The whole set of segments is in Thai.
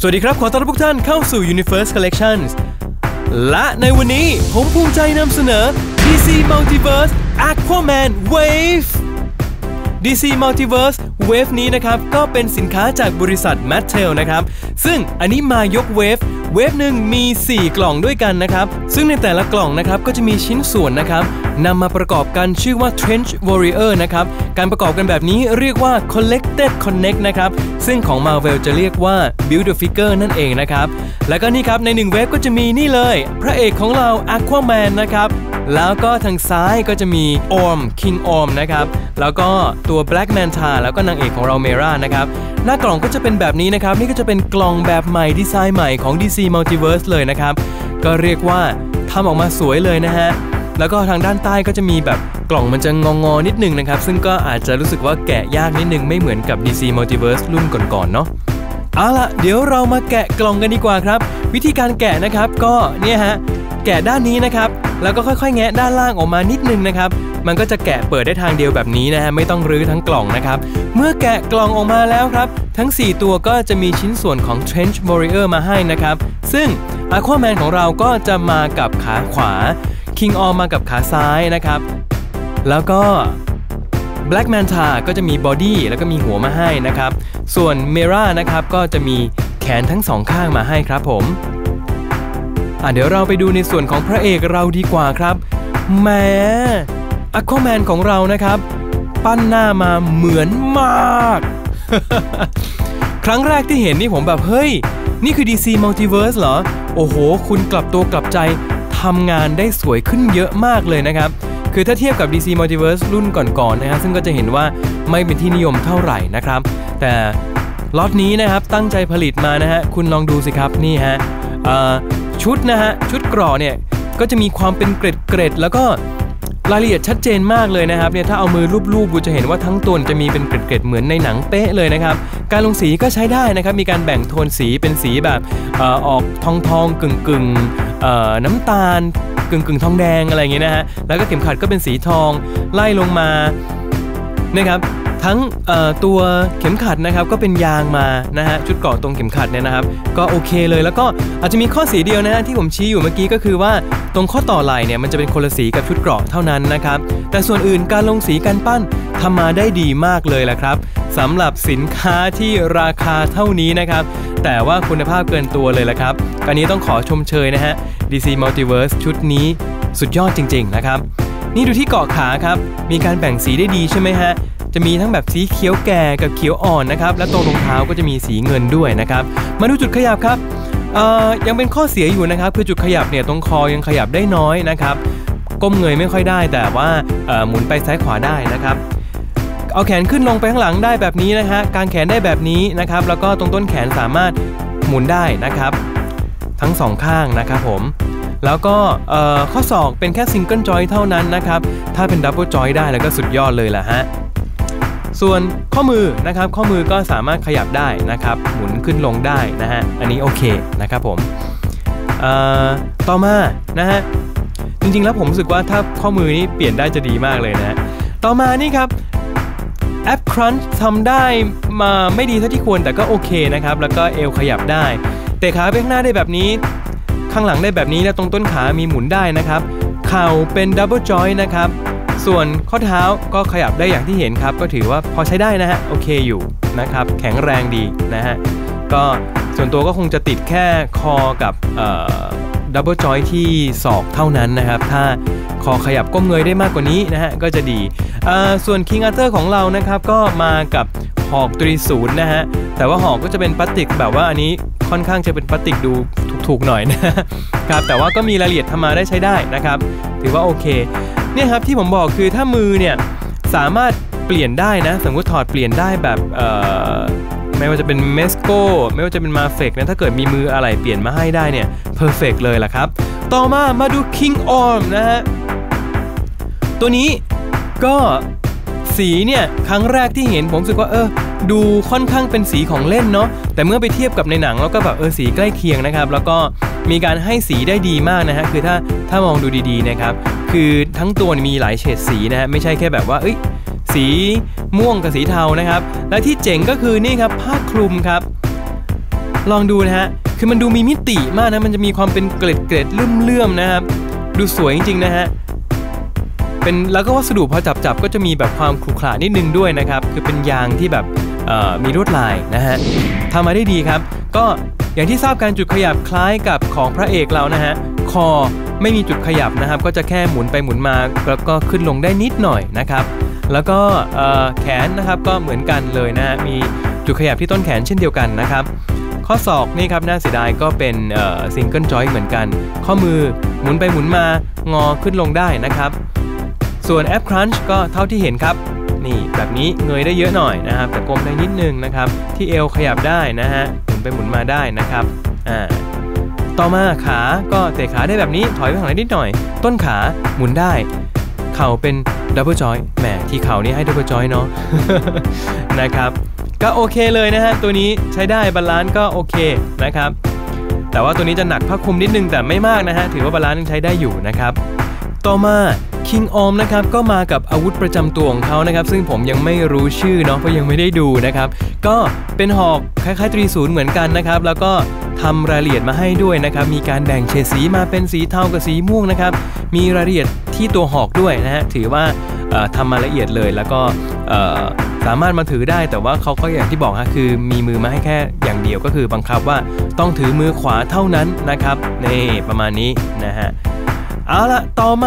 สวัสดีครับขอต้อนรับทุกท่านเข้าสู่ Universe Collections และในวันนี้ผมภูมิใจนำเสนอ DC Multiverse Aquaman Wave DC Multiverse Wave นี้นะครับก็เป็นสินค้าจากบริษัท Mattel นะครับซึ่งอันนี้มายกเวฟหนึ่งมี4กล่องด้วยกันนะครับซึ่งในแต่ละกล่องนะครับก็จะมีชิ้นส่วนนะครับนำมาประกอบกันชื่อว่า Trench Warrior นะครับการประกอบกันแบบนี้เรียกว่า Collected Connect นะครับซึ่งของ Marvel จะเรียกว่า Build a Figure นั่นเองนะครับแล้วก็นี่ครับใน1เวฟก็จะมีนี่เลยพระเอกของเรา Aquaman นะครับแล้วก็ทางซ้ายก็จะมี Orm King Orm นะครับแล้วก็ตัว Black Manta แล้วก็นางเอกของเรา Mera นะครับหน้ากล่องก็จะเป็นแบบนี้นะครับนี่ก็จะเป็นกล่องแบบใหม่ดีไซน์ใหม่ของ DC Multiverse เลยนะครับก็เรียกว่าทำออกมาสวยเลยนะฮะแล้วก็ทางด้านใต้ก็จะมีแบบกล่องมันจะงอนิดนึงนะครับซึ่งก็อาจจะรู้สึกว่าแกะยากนิดนึงไม่เหมือนกับ DC Multiverse รุ่นก่อนๆเนาะเอาล่ะเดี๋ยวเรามาแกะกล่องกันดีกว่าครับวิธีการแกะนะครับก็เนี่ยฮะแกะด้านนี้นะครับแล้วก็ค่อยๆแงะด้านล่างออกมานิดนึงนะครับมันก็จะแกะเปิดได้ทางเดียวแบบนี้นะฮะไม่ต้องรื้อทั้งกล่องนะครับเมื่อแกะกล่องออกมาแล้วครับทั้ง4ตัวก็จะมีชิ้นส่วนของ Trench Warrior มาให้นะครับซึ่ง Aquaman ของเราก็จะมากับขาขวา King Orm มากับขาซ้ายนะครับแล้วก็ Black Manta ก็จะมีบอดี้แล้วก็มีหัวมาให้นะครับส่วน Mera นะครับก็จะมีแขนทั้ง2ข้างมาให้ครับผมเดี๋ยวเราไปดูในส่วนของพระเอกเราดีกว่าครับแหม Aquaman ของเรานะครับปั้นหน้ามาเหมือนมาก ครั้งแรกที่เห็นนี่ผมแบบเฮ้ยนี่คือ DC Multiverse เหรอโอ้โหคุณกลับตัวกลับใจทำงานได้สวยขึ้นเยอะมากเลยนะครับคือถ้าเทียบกับ DC Multiverse รุ่นก่อนๆนะฮะซึ่งก็จะเห็นว่าไม่เป็นที่นิยมเท่าไหร่นะครับแต่ล็อตนี้นะครับตั้งใจผลิตมานะฮะคุณลองดูสิครับนี่ฮะชุดนะฮะชุดเกราะเนี่ยก็จะมีความเป็นเกร็ดแล้วก็รายละเอียดชัดเจนมากเลยนะครับเนี่ยถ้าเอามือลูบๆจะเห็นว่าทั้งตัวจะมีเป็นเกร็ดเหมือนในหนังเป๊ะเลยนะครับการลงสีก็ใช้ได้นะครับมีการแบ่งโทนสีเป็นสีแบบออกทองกึ่งน้ำตาลกึ่งทองแดงอะไรอย่างเงี้ยนะฮะแล้วก็เข็มขัดก็เป็นสีทองไล่ลงมานะครับทั้งตัวเข็มขัดนะครับก็เป็นยางมานะฮะชุดเกราะตรงเข็มขัดเนี่ยนะครับก็โอเคเลยแล้วก็อาจจะมีข้อเสียเดียวนะฮะที่ผมชี้อยู่เมื่อกี้ก็คือว่าตรงข้อต่อไหล่เนี่ยมันจะเป็นคนละสีกับชุดเกราะเท่านั้นนะครับแต่ส่วนอื่นการลงสีการปั้นทำมาได้ดีมากเลยแหละครับสำหรับสินค้าที่ราคาเท่านี้นะครับแต่ว่าคุณภาพเกินตัวเลยแหละครับการนี้ต้องขอชมเชยนะฮะ DC Multiverse ชุดนี้สุดยอดจริงๆนะครับนี่ดูที่เกาะขาครับมีการแบ่งสีได้ดีใช่ไหมฮะจะมีทั้งแบบสีเขียวแก่กับเขียวอ่อนนะครับและตรงรองเท้าก็จะมีสีเงินด้วยนะครับมาดูจุดขยับครับยังเป็นข้อเสียอยู่นะครับคือจุดขยับเนี่ยตรงคอยังขยับได้น้อยนะครับก้มเงยไม่ค่อยได้แต่ว่าหมุนไปซ้ายขวาได้นะครับเอาแขนขึ้นลงไปข้างหลังได้แบบนี้นะฮะกางแขนได้แบบนี้นะครับแล้วก็ตรงต้นแขนสามารถหมุนได้นะครับทั้ง2ข้างนะครับผมแล้วก็ข้อศอกเป็นแค่ซิงเกิลจอยเท่านั้นนะครับถ้าเป็นดับเบิลจอยได้แล้วก็สุดยอดเลยแหละฮะส่วนข้อมือนะครับข้อมือก็สามารถขยับได้นะครับหมุนขึ้นลงได้นะฮะอันนี้โอเคนะครับผมต่อมานะฮะจริงๆแล้วผมรู้สึกว่าถ้าข้อมือนี้เปลี่ยนได้จะดีมากเลยนะฮะต่อมานี่ครับแอปครันช์ทำได้มาไม่ดีเท่าที่ควรแต่ก็โอเคนะครับแล้วก็เอวขยับได้เตะขาไปข้างหน้าได้แบบนี้ข้างหลังได้แบบนี้และตรงต้นขามีหมุนได้นะครับเข่าเป็นดับเบิลจอยนะครับส่วนข้อเท้าก็ขยับได้อย่างที่เห็นครับก็ถือว่าพอใช้ได้นะฮะโอเคอยู่นะครับแข็งแรงดีนะฮะก็ส่วนตัวก็คงจะติดแค่คอกับดับเบิลจอยที่ศอกเท่านั้นนะครับถ้าคอขยับก้มเงยได้มากกว่านี้นะฮะก็จะดีส่วน King Arthur ของเรานะครับก็มากับหอก30นะฮะแต่ว่าหอกก็จะเป็นพลาสติกแบบว่าอันนี้ค่อนข้างจะเป็นพลาสติกดูถูกๆหน่อยนะครับแต่ว่าก็มีรายละเอียดทำมาได้ใช้ได้นะครับถือว่าโอเคเนี่ยครับที่ผมบอกคือถ้ามือเนี่ยสามารถเปลี่ยนได้นะสมมติถอดเปลี่ยนได้แบบไม่ว่าจะเป็นเมสโก้ไม่ว่าจะเป็นมาเฟกนะถ้าเกิดมีมืออะไรเปลี่ยนมาให้ได้เนี่ยเพอร์เฟกเลยล่ะครับต่อมาดู King Orm นะฮะตัวนี้ก็สีเนี่ยครั้งแรกที่เห็นผมรู้สึกว่าดูค่อนข้างเป็นสีของเล่นเนาะแต่เมื่อไปเทียบกับในหนังแล้วก็แบบสีใกล้เคียงนะครับแล้วก็มีการให้สีได้ดีมากนะฮะคือถ้ามองดูดีๆนะครับคือทั้งตัวมีหลายเฉดสีนะฮะไม่ใช่แค่แบบว่าสีม่วงกับสีเทานะครับและที่เจ๋งก็คือนี่ครับผ้าคลุมครับลองดูนะฮะคือมันดูมีมิติมากนะมันจะมีความเป็นเกล็ดเลื่อมๆนะครับดูสวยจริงๆนะฮะเป็นแล้วก็วัสดุพอจับก็จะมีแบบความขรุขระนิดนึงด้วยนะครับคือเป็นยางที่แบบมีลวดลายนะฮะทำมาได้ดีครับก็อย่างที่ทราบการจุดขยับคล้ายกับของพระเอกเรานะฮะคอไม่มีจุดขยับนะครับก็จะแค่หมุนไปหมุนมาแล้วก็ขึ้นลงได้นิดหน่อยนะครับแล้วก็แขนนะครับก็เหมือนกันเลยนะฮะมีจุดขยับที่ต้นแขนเช่นเดียวกันนะครับข้อศอกนี่ครับน่าเสียดายก็เป็นซิงเกิลจอยต์เหมือนกันข้อมือหมุนไปหมุนมางอขึ้นลงได้นะครับส่วนแอปครันช์ก็เท่าที่เห็นครับนี่แบบนี้เงยได้เยอะหน่อยนะครับแต่ก้มได้นิดนึงนะครับที่เอวขยับได้นะฮะหมุนไปหมุนมาได้นะครับต่อมาขาก็เตะขาได้แบบนี้ถอยไปข้างหลังนิดหน่อยต้นขาหมุนได้เข่าเป็นดับเบิลจอยต์แหมที่เข่านี่ให้ดับเบิลจอยต์เนาะ นะครับก็โอเคเลยนะฮะตัวนี้ใช้ได้บาลานซ์ก็โอเคนะครับแต่ว่าตัวนี้จะหนักผ้าคลุมนิดนึงแต่ไม่มากนะฮะถือว่าบาลานซ์ยังใช้ได้อยู่นะครับต่อมาคิงออมนะครับก็มากับอาวุธประจำตัวของเขานะครับซึ่งผมยังไม่รู้ชื่อเนาะเพราะยังไม่ได้ดูนะครับก็เป็นหอกคล้ายๆตรีศูนย์เหมือนกันนะครับแล้วก็ทำรายละเอียดมาให้ด้วยนะครับมีการแบ่งเฉดสีมาเป็นสีเทากับสีม่วงนะครับมีรายละเอียดที่ตัวหอกด้วยนะฮะถือว่าทำมาละเอียดเลยแล้วก็สามารถมาถือได้แต่ว่าเขาก็อย่างที่บอกฮะคือมีมือมาให้แค่อย่างเดียวก็คือบังคับว่าต้องถือมือขวาเท่านั้นนะครับนี่ประมาณนี้นะฮะเอาละต่อมา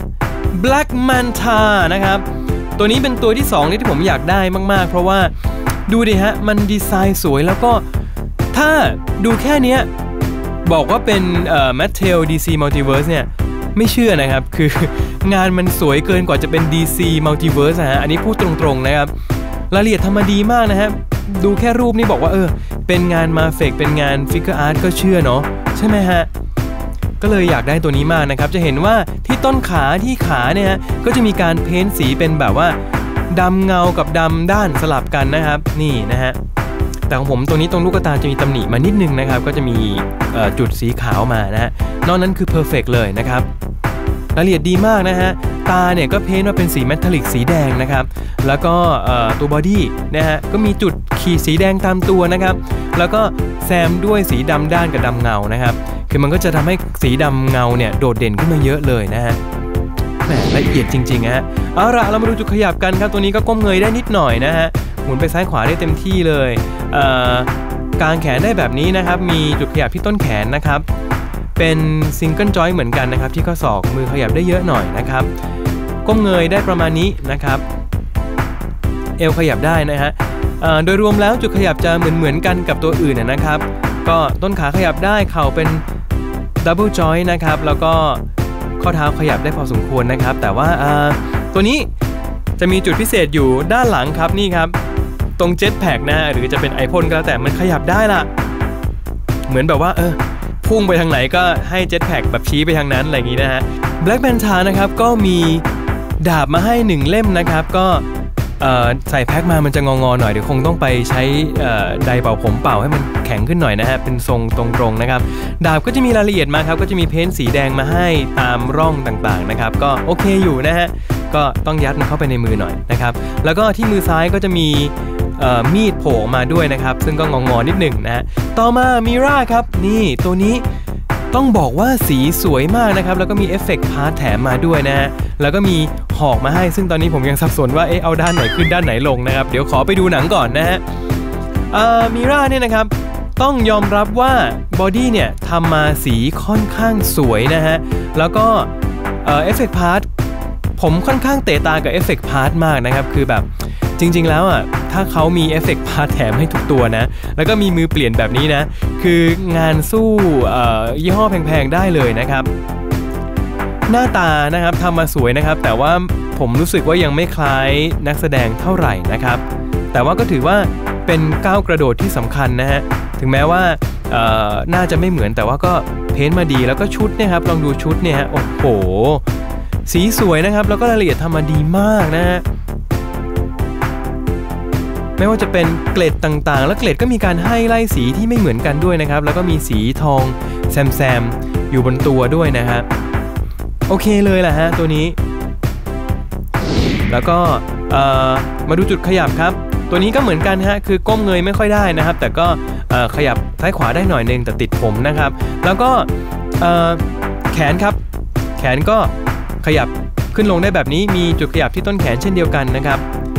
Black Manta นะครับตัวนี้เป็นตัวที่2ที่ผมอยากได้มากๆเพราะว่าดูดิฮะมันดีไซน์สวยแล้วก็ถ้าดูแค่นี้บอกว่าเป็นMattel DC Multiverse เนี่ยไม่เชื่อนะครับคืองานมันสวยเกินกว่าจะเป็น DC Multiverse นะฮะอันนี้พูดตรงๆนะครับรายละเอียดทำมาดีมากนะฮะดูแค่รูปนี่บอกว่าเป็นงานมาเฟกเป็นงานฟิกเกอร์อาร์ตก็เชื่อเนาะใช่ไหมฮะก็เลยอยากได้ตัวนี้มากนะครับจะเห็นว่าที่ต้นขาที่ขาเนี่ยฮะก็จะมีการเพ้นสีเป็นแบบว่าดำเงากับดำด้านสลับกันนะครับนี่นะฮะแต่ของผมตัวนี้ตรงลูกตาจะมีตำหนิมานิดนึงนะครับก็จะมีจุดสีขาวมานะฮะนอกนั้นคือเพอร์เฟกต์เลยนะครับรายละเอียดดีมากนะฮะตาเนี่ยก็เพ้นมาเป็นสีเมทัลลิกสีแดงนะครับแล้วก็ตัวบอดี้นะฮะก็มีจุดขีดสีแดงตามตัวนะครับแล้วก็แซมด้วยสีดำด้านกับดำเงานะครับคือมันก็จะทำให้สีดำเงาเนี่ยโดดเด่นขึ้นมาเยอะเลยนะฮะแหมละเอียดจริงๆฮะเอาละเรามาดูจุดขยับกันครับตัวนี้ก็ก้มเงยได้นิดหน่อยนะฮะหมุนไปซ้ายขวาได้เต็มที่เลยกางแขนได้แบบนี้นะครับมีจุดขยับที่ต้นแขนนะครับเป็นซิงเกิลจอยต์เหมือนกันนะครับที่ข้อศอกมือขยับได้เยอะหน่อยนะครับก้มเงยได้ประมาณนี้นะครับเอวขยับได้นะฮะโดยรวมแล้วจุดขยับจะเหมือนกันกับตัวอื่นนะครับก็ต้นขาขยับได้เข่าเป็นดับเบิลจอยต์นะครับแล้วก็ข้อเท้าขยับได้พอสมควรนะครับแต่ว่าตัวนี้จะมีจุดพิเศษอยู่ด้านหลังครับนี่ครับตรงเจ็ตแพ็กนะหรือจะเป็นไอพ่นก็แล้วแต่มันขยับได้ละเหมือนแบบว่าพุ่งไปทางไหนก็ให้เจ็ตแพ็กแบบชี้ไปทางนั้นอะไรอย่างนี้นะฮะ Black Manta นะครับก็มีดาบมาให้1เล่มนะครับก็ใส่แพ็คมามันจะงอๆหน่อยเดี๋ยวคงต้องไปใช้ไดร์เป่าผมเป่าให้มันแข็งขึ้นหน่อยนะฮะเป็นทรงตรงๆนะครับดาบก็จะมีรายละเอียดมาครับก็จะมีเพ้นสีแดงมาให้ตามร่องต่างๆนะครับก็โอเคอยู่นะฮะก็ต้องยัดมันเข้าไปในมือหน่อยนะครับแล้วก็ที่มือซ้ายก็จะมีมีดโผล่มาด้วยนะครับซึ่งก็งอๆนิดหนึ่งนะฮะต่อมามิราครับนี่ตัวนี้ต้องบอกว่าสีสวยมากนะครับแล้วก็มีเอฟเฟกต์พาร์ทแถมมาด้วยนะฮะแล้วก็มีหอกมาให้ซึ่งตอนนี้ผมยังสับสนว่าเอาด้านไหนขึ้นด้านไหนลงนะครับเดี๋ยวขอไปดูหนังก่อนนะฮะมิราเนี่ยนะครับต้องยอมรับว่าบอดี้เนี่ยทำมาสีค่อนข้างสวยนะฮะแล้วก็เอฟเฟกต์พาร์ทผมค่อนข้างเตะตากับเอฟเฟกต์พาร์ทมากนะครับคือแบบจริงๆแล้วถ้าเขามีเอฟเฟกต์พาร์ทแถมให้ทุกตัวนะแล้วก็มีมือเปลี่ยนแบบนี้นะคืองานสู้ยี่ห้อแพงๆได้เลยนะครับหน้าตานะครับทำมาสวยนะครับแต่ว่าผมรู้สึกว่ายังไม่คล้ายนักแสดงเท่าไหร่นะครับแต่ว่าก็ถือว่าเป็นก้าวกระโดดที่สำคัญนะฮะถึงแม้ว่าน่าจะไม่เหมือนแต่ว่าก็เพ้นมาดีแล้วก็ชุดเนี่ยครับลองดูชุดเนี่ยฮะโอ้โหสีสวยนะครับแล้วก็รายละเอียดทำมาดีมากนะฮะไม่ว่าจะเป็นเกล็ดต่างๆแล้วเกล็ดก็มีการให้ไล่สีที่ไม่เหมือนกันด้วยนะครับแล้วก็มีสีทองแซมอยู่บนตัวด้วยนะฮะโอเคเลยแหละฮะตัวนี้แล้วก็มาดูจุดขยับครับตัวนี้ก็เหมือนกันฮะคือก้มเงยไม่ค่อยได้นะครับแต่ก็ขยับซ้ายขวาได้หน่อยนึงแต่ติดผมนะครับแล้วก็แขนครับแขนก็ขยับขึ้นลงได้แบบนี้มีจุดขยับที่ต้นแขนเช่นเดียวกันนะครับ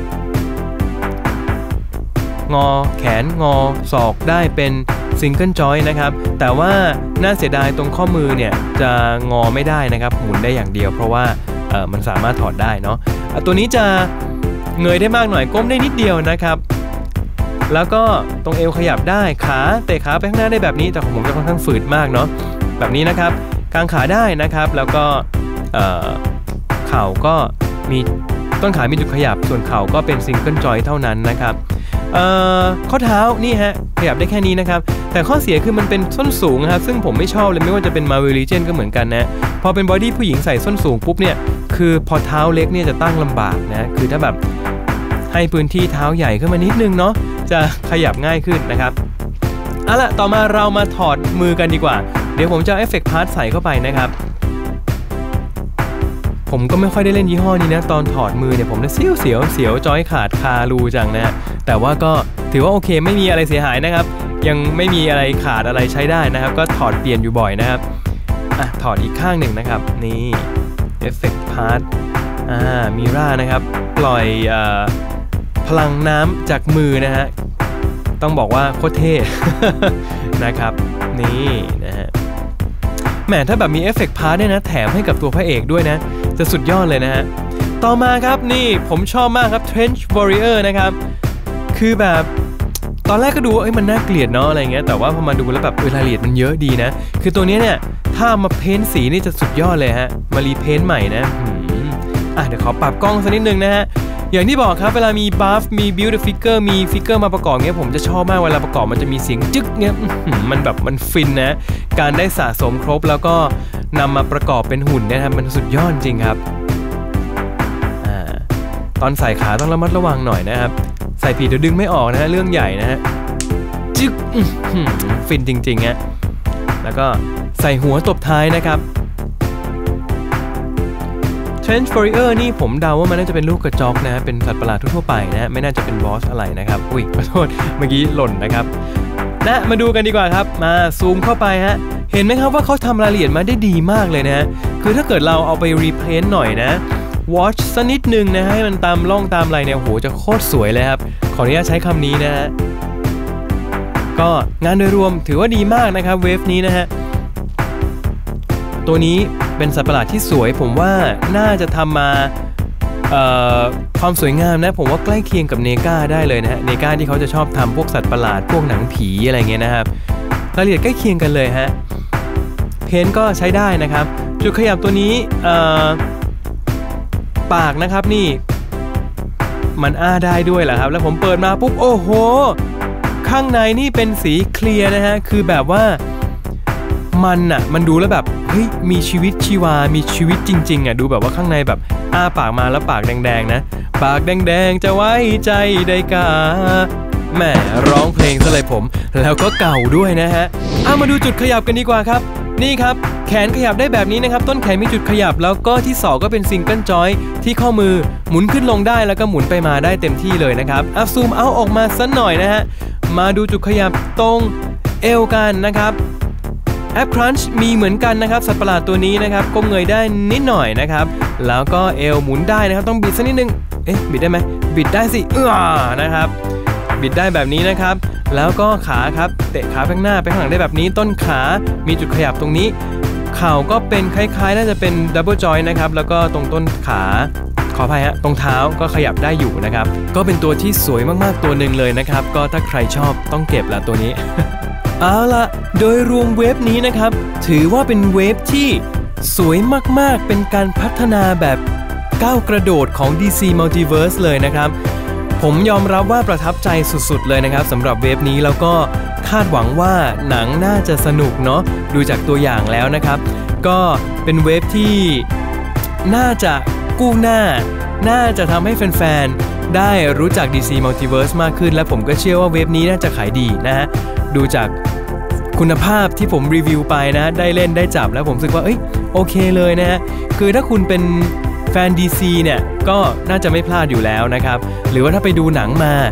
งอแขนงอศอกได้เป็นซิงเกิลจอยน์นะครับแต่ว่าน่าเสียดายตรงข้อมือเนี่ยจะงอไม่ได้นะครับหมุนได้อย่างเดียวเพราะว่ามันสามารถถอดได้เนาะตัวนี้จะเงยได้มากหน่อยก้มได้นิดเดียวนะครับแล้วก็ตรงเอวขยับได้ขาเตะขาไปข้างหน้าได้แบบนี้แต่ของผมจะค่อนข้างฝืดมากเนาะแบบนี้นะครับกางขาได้นะครับแล้วก็เข่าก็มีต้นขามีจุดขยับส่วนเข่าก็เป็นซิงเกิลจอยน์เท่านั้นนะครับข้อเท้านี่ฮะขยับได้แค่นี้นะครับแต่ข้อเสียคือมันเป็นส้นสูงครับซึ่งผมไม่ชอบเลยไม่ว่าจะเป็นมาวิลลิเจนก็เหมือนกันนะพอเป็นบอดี้ผู้หญิงใส่ส้นสูงปุ๊บเนี่ยคือพอเท้าเล็กเนี่ยจะตั้งลำบากนะคือถ้าแบบให้พื้นที่เท้าใหญ่ขึ้นมานิดนึงเนาะจะขยับง่ายขึ้นนะครับเอาล่ะต่อมาเรามาถอดมือกันดีกว่าเดี๋ยวผมจะเอาเอฟเฟกต์พาร์ทใส่เข้าไปนะครับผมก็ไม่ค่อยได้เล่นยี่ห้อนี้นะตอนถอดมือเนี่ยผมจะเสียวจอยขาดคารูจังนะแต่ว่าก็ถือว่าโอเคไม่มีอะไรเสียหายนะครับยังไม่มีอะไรขาดอะไรใช้ได้นะครับก็ถอดเปลี่ยนอยู่บ่อยนะครับถอดอีกข้างหนึ่งนะครับนี่เอฟเฟกต์พาร์ทมิร่านะครับปล่อยพลังน้ำจากมือนะฮะต้องบอกว่าโคตรเท่ นะครับนี่นะฮะแหมถ้าแบบมีเอฟเฟกต์พาร์ทเนี่ยนะแถมให้กับตัวพระเอกด้วยนะจะสุดยอดเลยนะฮะต่อมาครับนี่ผมชอบมากครับ Trench Warrior นะครับคือแบบตอนแรกก็ดูว่ามันน่าเกลียดเนาะอะไรเงี้ยแต่ว่าพอมาดูแล้วแบบรายละเอียดมันเยอะดีนะคือตัวนี้เนี่ยถ้ามาเพ้นสีนี่จะสุดยอดเลยฮะมารีเพ้นใหม่นะเดี๋ยวขอปรับกล้องสักนิดนึงนะฮะอย่างที่บอกครับเวลามีบัฟมีบิลด์ฟิกเกอร์มีฟิกเกอร์มาประกอบเงี้ยผมจะชอบมากเวลาประกอบมันจะมีเสียงจึ๊กเงี้ยมันแบบมันฟินนะการได้สะสมครบแล้วก็นำมาประกอบเป็นหุ่นเนี่ยครับมันสุดยอดจริงครับตอนใส่ขาต้องระมัดระวังหน่อยนะครับใส่ผิดเดี๋ยวดึงไม่ออกนะฮะเรื่องใหญ่นะฮะจึ๊กฟินจริงๆฮะแล้วก็ใส่หัวตบท้ายนะครับ Trench Warrior นี่ผมเดาว่ามันน่าจะเป็นลูกกระจอกนะฮะเป็นสัตว์ประหลาดทั่วไปนะฮะไม่น่าจะเป็นบอสอะไรนะครับอุ้ยขอโทษเมื่อกี้หล่นนะครับมาดูกันดีกว่าครับมาซูมเข้าไปฮะเห็นไหมครับว่าเขาทำรายละเอียดมาได้ดีมากเลยนะฮะคือถ้าเกิดเราเอาไปรีเพนต์หน่อยนะwatch สักนิดนึงนะให้มันตามร่องตามอะไรเนี่ยโหจะโคตรสวยเลยครับขออนุญาตใช้คำนี้นะฮะก็งานโดยรวมถือว่าดีมากนะครับเวฟนี้นะฮะตัวนี้เป็นสัตว์ประหลาดที่สวยผมว่าน่าจะทำมาความสวยงามนะผมว่าใกล้เคียงกับเนก้าได้เลยนะฮะเนก้าที่เขาจะชอบทำพวกสัตว์ประหลาดพวกหนังผีอะไรเงี้ยนะครับรายละเอียดใกล้เคียงกันเลยฮะเพนก็ใช้ได้นะครับจุดขยับตัวนี้ปากนะครับนี่มันได้ด้วยแหละครับแล้วผมเปิดมาปุ๊บโอ้โหข้างในนี่เป็นสีเคลียร์นะฮะคือแบบว่ามันดูแล้วแบบเฮ้ยมีชีวิตชีวามีชีวิตจริงๆดูแบบว่าข้างในแบบปากมาแล้วปากแดงๆนะปากแดงๆจะไว้ใจได้กาแหมร้องเพลงซะเลยผมแล้วก็เก่าด้วยนะฮะมาดูจุดขยับกันดีกว่าครับนี่ครับแขนขยับได้แบบนี้นะครับต้นแขนมีจุดขยับแล้วก็ที่ศอกก็เป็นซิงเกิลจอยที่ข้อมือหมุนขึ้นลงได้แล้วก็หมุนไปมาได้เต็มที่เลยนะครับซูมเอาออกมาสักหน่อยนะฮะมาดูจุดขยับตรงเอวกันนะครับแอปครันช์มีเหมือนกันนะครับสัตว์ประหลาดตัวนี้นะครับก้มเงยได้นิดหน่อยนะครับแล้วก็เอวหมุนได้นะครับต้องบิดสักนิดนึงบิดได้ไหมบิดได้สินะครับบิดได้แบบนี้นะครับแล้วก็ขาครับเตะขาข้างหน้าไปข้างหลังได้แบบนี้ต้นขามีจุดขยับตรงนี้เข่าก็เป็นคล้ายๆน่าจะเป็นดับเบิลจอยน์นะครับแล้วก็ตรงต้นขาขออภัยฮะตรงเท้าก็ขยับได้อยู่นะครับก็เป็นตัวที่สวยมากๆตัวหนึ่งเลยนะครับก็ถ้าใครชอบต้องเก็บละตัวนี้ เอาละโดยรวมเวฟนี้นะครับถือว่าเป็นเวฟที่สวยมากๆเป็นการพัฒนาแบบก้าวกระโดดของ DC Multiverse เลยนะครับผมยอมรับว่าประทับใจสุดๆเลยนะครับสำหรับเวฟนี้แล้วก็คาดหวังว่าหนังน่าจะสนุกเนาะดูจากตัวอย่างแล้วนะครับก็เป็นเวฟที่น่าจะกู้หน้าน่าจะทำให้แฟนๆได้รู้จัก DC Multiverse มากขึ้นและผมก็เชื่อว่าเวฟนี้น่าจะขายดีนะฮะดูจากคุณภาพที่ผมรีวิวไปนะได้เล่นได้จับแล้วผมรู้สึกว่าโอเคเลยนะฮะคือถ้าคุณเป็นแฟน DC เนี่ยก็น่าจะไม่พลาดอยู่แล้วนะครับหรือว่าถ้าไปดูหนังมา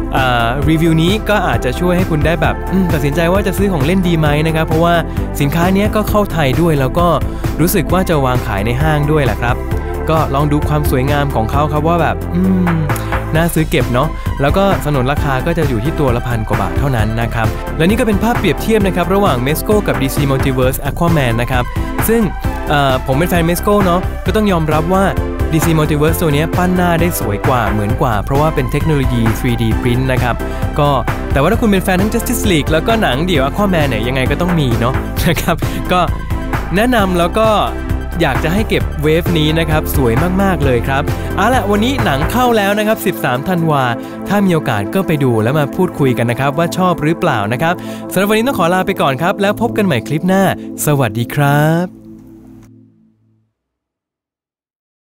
รีวิวนี้ก็อาจจะช่วยให้คุณได้แบบตัดสินใจว่าจะซื้อของเล่นดีไหมนะครับเพราะว่าสินค้านี้ก็เข้าไทยด้วยแล้วก็รู้สึกว่าจะวางขายในห้างด้วยแหละครับก็ลองดูความสวยงามของเขาครับว่าแบบน่าซื้อเก็บเนาะแล้วก็สนนราคาก็จะอยู่ที่ตัวละ1,000 กว่าบาทเท่านั้นนะครับและนี่ก็เป็นภาพเปรียบเทียบนะครับระหว่าง Mezco กับ DC Multiverse Aquaman นะครับซึ่งผมเป็นแฟน Mezco เนาะก็ต้องยอมรับว่า DC Multiverse ตัวนี้ปั้นหน้าได้สวยกว่าเหมือนกว่าเพราะว่าเป็นเทคโนโลยี 3D Print นะครับก็แต่ว่าถ้าคุณเป็นแฟนทั้ง Justice League แล้วก็หนังเดี่ยว Aquaman เนี่ยยังไงก็ต้องมีเนาะนะครับก็แนะนำแล้วก็อยากจะให้เก็บเวฟนี้นะครับสวยมากๆเลยครับเอาล่ะวันนี้หนังเข้าแล้วนะครับ13 ธันวาถ้ามีโอกาสก็ไปดูแล้วมาพูดคุยกันนะครับว่าชอบหรือเปล่านะครับสำหรับวันนี้ต้องขอลาไปก่อนครับแล้วพบกันใหม่คลิปหน้าสวัสดีครับ